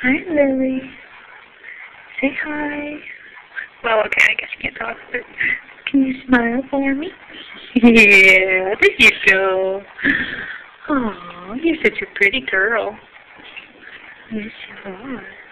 Hi, Lily. Say hi. Well, okay, I guess you can't talk, but can you smile for me? Yeah, there you go. Oh, you're such a pretty girl. Yes, you are.